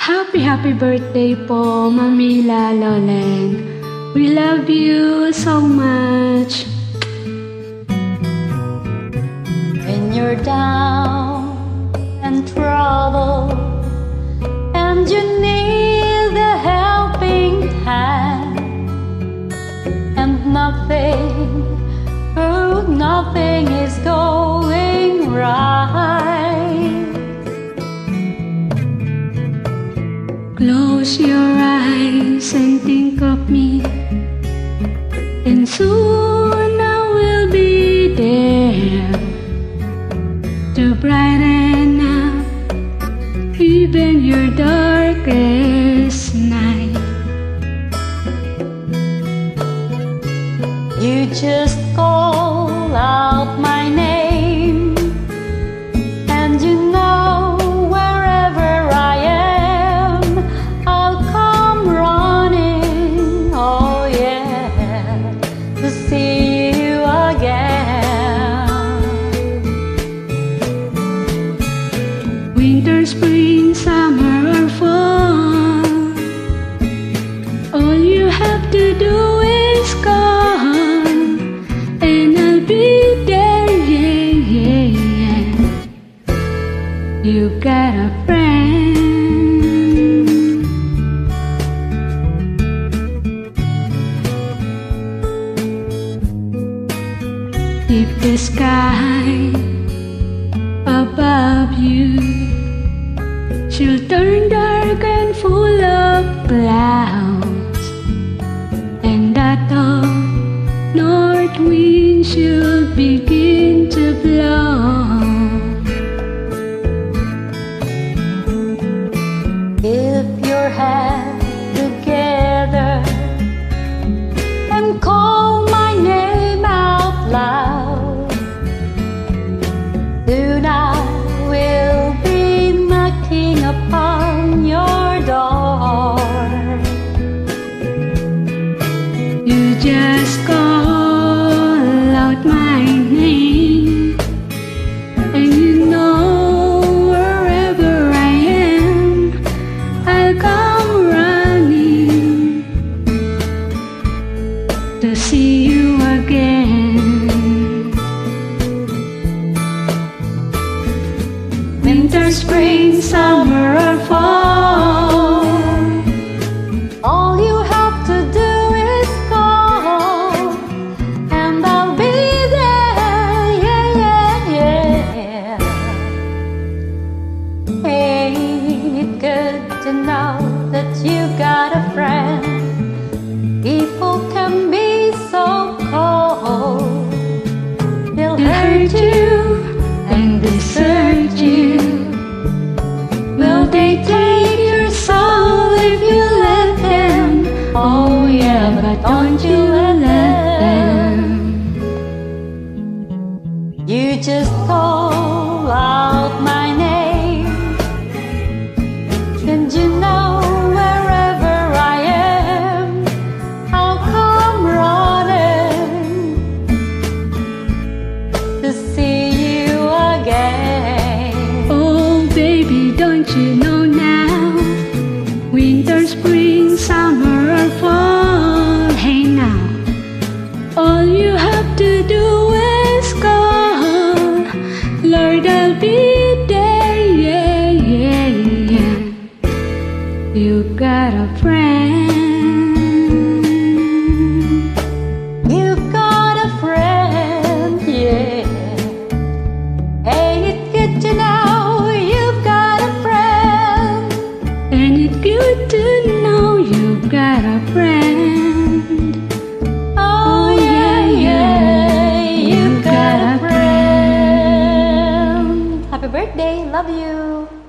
Happy birthday po, Mamila Lolen. We love you so much. When you're down and troubled and you need a helping hand, and nothing is going right, close your eyes and think of me, and soon I will be there to brighten up even your darkest night. You just call out my name, and you know wherever I am, I'll come running, oh yeah, to see you again. Winter, spring, summer or fall, all you have to do is call, and I'll be there, yeah. You got a friend. If the sky above you should turn dark and full of clouds, and that the north wind should begin to blow, Keep your hands together and call my name out loud. Soon I will be knocking upon your door. you just call out my name, and you know wherever I am, I'll come running to see you again. Winter, spring, summer or fall, All you have to do is call, and I'll be there, yeah. Ain't it good to know that you got a friend? People can be so cold, they'll hurt you and desert you. Will they take your soul if you let them? Oh yeah, but don't you let them. You just call out my name, and you know wherever I am, I'll come running to see you again. Oh baby, don't you know now? Winter, spring, summer or fall, hey now, all you have to do is call, Lord, I'll be there, yeah. You got a friend. You've got a friend, yeah. Ain't it good to know you've got a friend? And it's good to know you've got a friend. Oh yeah, you've got a friend. Happy birthday, love you.